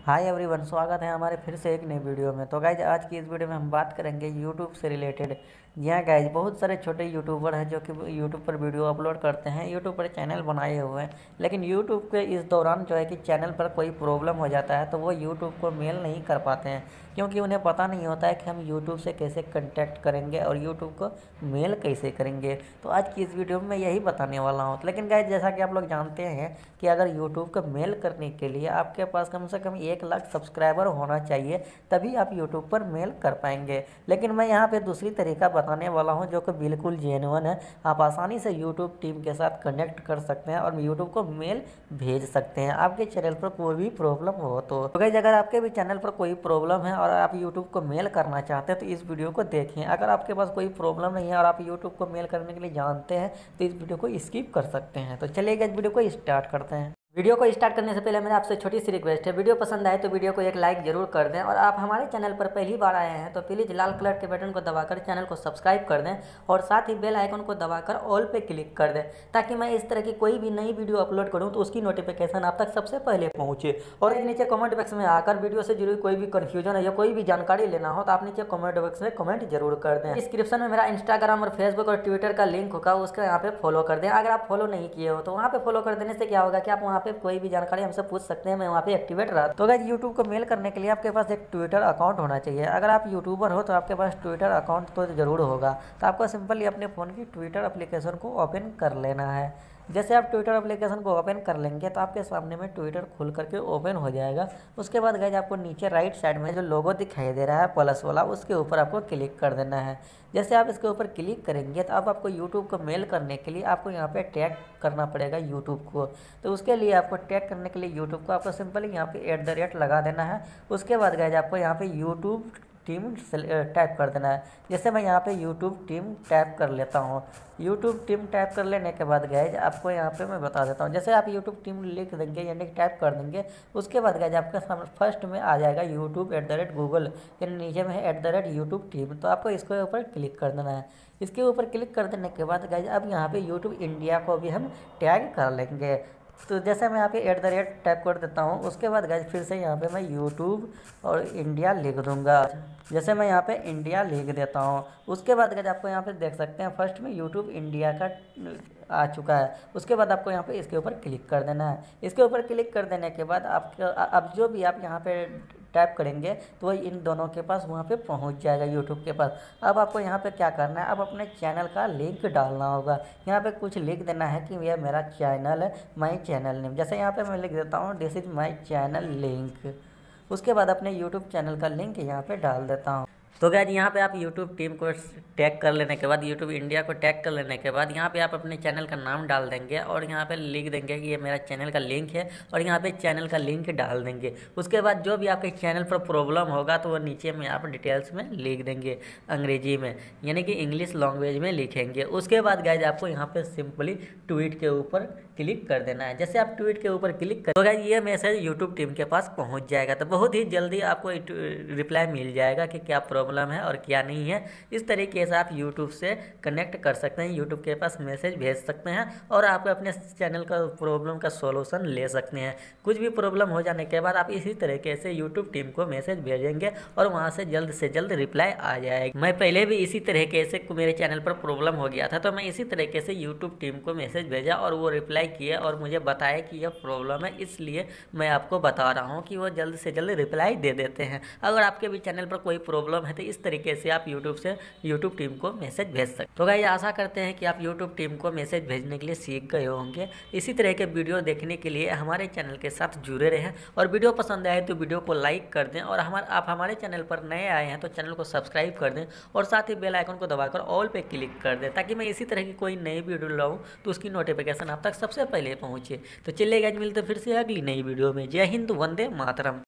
Hi everyone, स्वागत है हमारे फिर से एक नई वीडियो में। तो गाइज आज की इस वीडियो में हम बात करेंगे यूट्यूब से रिलेटेड। जी हाँ गाइज, बहुत सारे छोटे यूट्यूबर हैं जो कि यूट्यूब पर वीडियो अपलोड करते हैं, यूट्यूब पर चैनल बनाए हुए हैं। लेकिन यूट्यूब के इस दौरान जो है कि चैनल पर कोई प्रॉब्लम हो जाता है तो वो यूट्यूब को मेल नहीं कर पाते हैं, क्योंकि उन्हें पता नहीं होता है कि हम यूट्यूब से कैसे कॉन्टैक्ट करेंगे और यूट्यूब को मेल कैसे करेंगे। तो आज की इस वीडियो में मैं यही बताने वाला हूँ। लेकिन गाइज जैसा कि आप लोग जानते हैं कि अगर यूट्यूब को मेल करने के लिए आपके पास कम से कम 1 लाख सब्सक्राइबर होना चाहिए, तभी आप यूट्यूब पर मेल कर पाएंगे। लेकिन मैं यहाँ पे दूसरी तरीका बताने वाला हूँ जो कि बिल्कुल जेन्युइन है। आप आसानी से यूट्यूब टीम के साथ कनेक्ट कर सकते हैं और यूट्यूब को मेल भेज सकते हैं आपके चैनल पर कोई भी प्रॉब्लम हो तो। गाइस अगर आपके भी चैनल पर कोई प्रॉब्लम है और आप यूट्यूब को मेल करना चाहते हैं तो इस वीडियो को देखें। अगर आपके पास कोई प्रॉब्लम नहीं है और आप यूट्यूब को मेल करने के लिए जानते हैं तो इस वीडियो को स्किप कर सकते हैं। तो चलिए इस वीडियो को स्टार्ट करते हैं। वीडियो को स्टार्ट करने से पहले मेरा आपसे छोटी सी रिक्वेस्ट है, वीडियो पसंद आए तो वीडियो को एक लाइक जरूर कर दें, और आप हमारे चैनल पर पहली बार आए हैं तो प्लीज़ लाल कलर के बटन को दबाकर चैनल को सब्सक्राइब कर दें और साथ ही बेल आइकन को दबाकर ऑल पे क्लिक कर दें, ताकि मैं इस तरह की कोई भी नई वीडियो अपलोड करूँ तो उसकी नोटिफिकेशन आप तक सबसे पहले पहुँचे। और नीचे कमेंट बॉक्स में आकर वीडियो से जुड़ी कोई भी कन्फ्यूजन है या कोई भी जानकारी लेना हो तो आप नीचे कमेंट बॉक्स में कमेंट जरूर कर दें। डिस्क्रिप्शन में मेरा इंस्टाग्राम और फेसबुक और ट्विटर का लिंक होगा, उसका यहाँ पे फॉलो कर दें। अगर आप फॉलो नहीं किए हो तो वहाँ पे फॉलो कर देने से क्या होगा कि आप वहाँ पे कोई भी जानकारी हमसे पूछ सकते हैं, मैं वहाँ पे एक्टिवेट रहा। तो गाइस यूट्यूब को मेल करने के लिए आपके पास एक ट्विटर अकाउंट होना चाहिए। अगर आप यूट्यूबर हो तो आपके पास ट्विटर अकाउंट तो जरूर होगा। तो आपको सिंपली अपने फ़ोन की ट्विटर एप्लीकेशन को ओपन कर लेना है। जैसे आप ट्विटर एप्लीकेशन को ओपन कर लेंगे तो आपके सामने में ट्विटर खुल करके ओपन हो जाएगा। उसके बाद गाइस आपको नीचे राइट साइड में जो लोगो दिखाई दे रहा है प्लस वाला, उसके ऊपर आपको क्लिक कर देना है। जैसे आप इसके ऊपर क्लिक करेंगे तो अब आपको यूट्यूब को मेल करने के लिए आपको यहाँ पे टैग करना पड़ेगा यूट्यूब को। तो उसके लिए आपको टैग करने के लिए यूट्यूब को आपको सिंपली यहाँ पे @ लगा देना है। उसके बाद गाइस आपको यहाँ पे यूट्यूब टीम टाइप कर देना है। जैसे मैं यहाँ पे यूट्यूब टीम टाइप कर लेता हूँ। यूट्यूब टीम टाइप कर लेने के बाद गाइज आपको यहाँ पे मैं बता देता हूँ। जैसे आप यूट्यूब टीम लिख देंगे यानी टाइप कर देंगे, उसके बाद गाइज आपके सामने फर्स्ट में आ जाएगा यूट्यूब @गूगल, यानी नीचे में है यूट्यूब टीम। तो आपको इसके ऊपर क्लिक कर देना है। इसके ऊपर क्लिक कर देने के बाद गाइज अब यहाँ पे यूट्यूब इंडिया को भी हम टैग कर लेंगे। तो जैसे मैं यहाँ पे @ टाइप कर देता हूँ, उसके बाद गाइज फिर से यहाँ पे मैं यूट्यूब और इंडिया लिख दूँगा। जैसे मैं यहाँ पे इंडिया लिख देता हूँ, उसके बाद गाइज आपको यहाँ पे देख सकते हैं फर्स्ट में यूट्यूब इंडिया का आ चुका है। उसके बाद आपको यहाँ पे इसके ऊपर क्लिक कर देना है। इसके ऊपर क्लिक कर देने के बाद आपका अब जो भी आप यहाँ पे टाइप करेंगे तो वही इन दोनों के पास वहाँ पे पहुँच जाएगा यूट्यूब के पास। अब आपको यहाँ पे क्या करना है, अब अपने चैनल का लिंक डालना होगा। यहाँ पे कुछ लिख देना है कि यह मेरा चैनल है, माई चैनल नेम। जैसे यहाँ पे मैं लिख देता हूँ this is my channel link. उसके बाद अपने यूट्यूब चैनल का लिंक यहाँ पे डाल देता हूँ। तो गाइस यहाँ पे आप यूट्यूब टीम को टैग कर लेने के बाद, यूट्यूब इंडिया को टैग कर लेने के बाद यहाँ पे आप अपने चैनल का नाम डाल देंगे और यहाँ पे लिख देंगे कि ये मेरा चैनल का लिंक है, और यहाँ पे चैनल का लिंक डाल देंगे। उसके बाद जो भी आपके चैनल पर प्रॉब्लम होगा तो वो नीचे में आप डिटेल्स में लिख देंगे अंग्रेजी में, यानी कि इंग्लिश लैंग्वेज में लिखेंगे। उसके बाद गाइज आपको यहाँ पे सिंपली ट्वीट के ऊपर क्लिक कर देना है। जैसे आप ट्वीट के ऊपर क्लिक कर तो गाइज ये मैसेज यूट्यूब टीम के पास पहुँच जाएगा। तो बहुत ही जल्दी आपको रिप्लाई मिल जाएगा कि क्या प्रॉब्लम है और क्या नहीं है। इस तरीके से आप यूट्यूब से कनेक्ट कर सकते हैं, यूट्यूब के पास मैसेज भेज सकते हैं और आप अपने चैनल का प्रॉब्लम का सॉल्यूशन ले सकते हैं। कुछ भी प्रॉब्लम हो जाने के बाद आप इसी तरीके से यूट्यूब टीम को मैसेज भेजेंगे और वहां से जल्द रिप्लाई आ जाएगा। मैं पहले भी इसी तरीके से मेरे चैनल पर प्रॉब्लम हो गया था, तो मैं इसी तरीके से यूट्यूब टीम को मैसेज भेजा और वो रिप्लाई किया और मुझे बताया कि यह प्रॉब्लम है, इसलिए मैं आपको बता रहा हूँ कि वो जल्द से जल्द रिप्लाई दे देते हैं। अगर आपके भी चैनल पर कोई प्रॉब्लम है तो इस तरीके से आप यूट्यूब टीम को मैसेज भेज सकते हैं। तो गाइस आशा करते हैं कि आप यूट्यूब टीम को मैसेज भेजने के लिए सीख गए होंगे। इसी तरह के वीडियो देखने के लिए हमारे चैनल के साथ जुड़े रहें, और वीडियो पसंद आए तो वीडियो को लाइक कर दें, और आप हमारे चैनल पर नए आए हैं तो चैनल को सब्सक्राइब कर दें और साथ ही बेल आइकन को दबाकर ऑल पे क्लिक कर दें, ताकि मैं इसी तरह की कोई नई वीडियो लाऊं तो उसकी नोटिफिकेशन आप तक सबसे पहले पहुंचे। तो चलिए गाइस मिलते फिर से अगली नई वीडियो में। जय हिंद, वंदे मातरम।